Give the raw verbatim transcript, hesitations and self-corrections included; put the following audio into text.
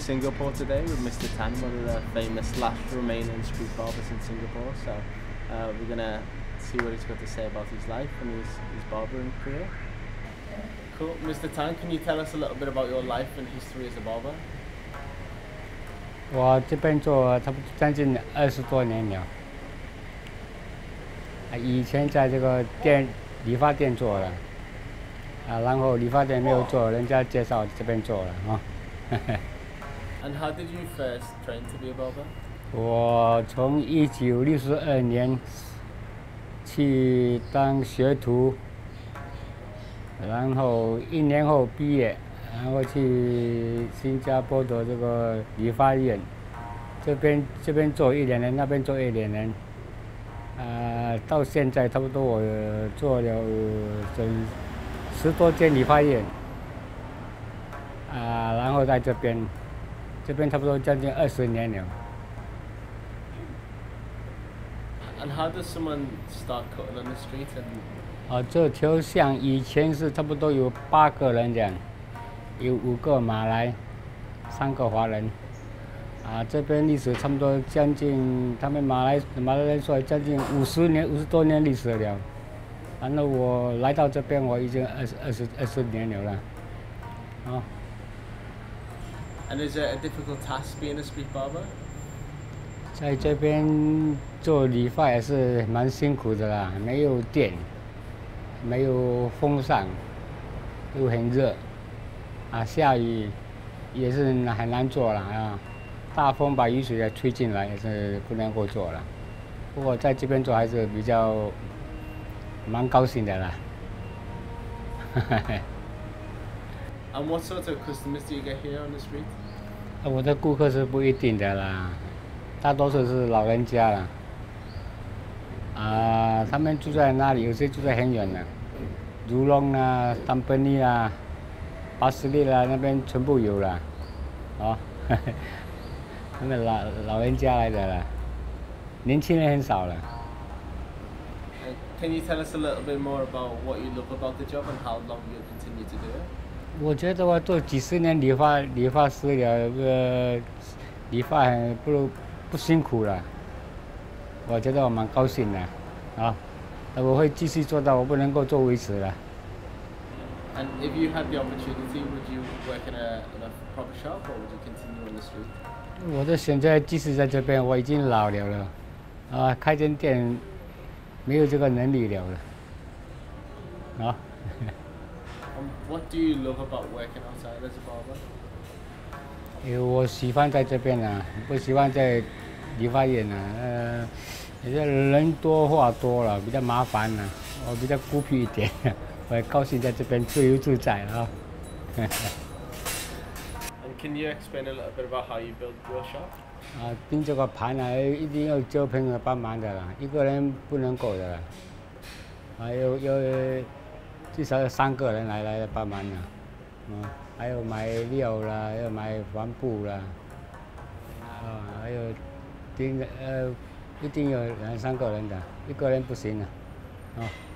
Singapore today with Mister Tan, one of the famous last remaining street barbers in Singapore. So uh, we're gonna see what he's got to say about his life and his, his barbering career. Cool. Mister Tan, can you tell us a little bit about your life and history as a barber? 我这边做差不多将近二十多年了。啊，以前在这个店理发店做了，啊，然后理发店没有做，人家介绍这边做了啊。 And how did you first train to be a barber? 我从一九六十二年去当学徒，然后一年后毕业。 然后去新加坡的这个理发院，这边这边做一两年，那边做一两年，呃，到现在差不多我做了整十多间理发院，啊、呃，然后在这边，这边差不多将近二十年了。 And how does someone start cutting on the street? And 哦，这条巷以前是差不多有八个人这样。 有五个马来，三个华人，啊，这边历史差不多将近，他们马来马来人说将近五十年、五十多年历史了。然后我来到这边，我已经二十二十二十年了了，啊。 And is it a difficult task being a street barber? 在这边做理发也是蛮辛苦的啦，没有电，没有风扇，又很热。 啊，下雨也是很难做了啊！大风把雨水也吹进来，也是不能够做了。不过在这边做还是比较蛮高兴的啦。 And what sort of customers do you get here on the street? 我的顾客是不一定的啦，大多数是老人家啦。啊，他们住在那里，有些住在很远的，如龙啊、丹本尼啊。 巴士利啦，那边全部有了，哦，他们老老人家来的了，年轻人很少了。 Can you tell us a little bit more about what you love about the job and how long you'll continue to do it? 我觉得我做几十年理发理发师了，这个理发很不不辛苦了，我觉得我蛮高兴的，啊，我会继续做到我不能够做为止了。 And if you had the opportunity, would you work in a, in a proper shop or would you continue on the street? 我的选择即使在这边，我已经老了了，啊，开间店没有这个能力了了，啊。 um, what do you love about working outside as a barber? 因为我喜欢在这边啊，不喜欢在理发院啊，呃，有些人多话多了，比较麻烦了，我比较孤僻一点。 我高兴在这边自由自在啊。 And can you explain a little bit about how you build your shop? 啊，钉这个盘啊，一定要交朋友帮忙的啦，一个人不能够的啦。啊，有有至少有三个人来来帮忙的，嗯，还有买料啦，要买帆布啦，啊，还有钉呃，一定有两三个人的，一个人不行的，啊。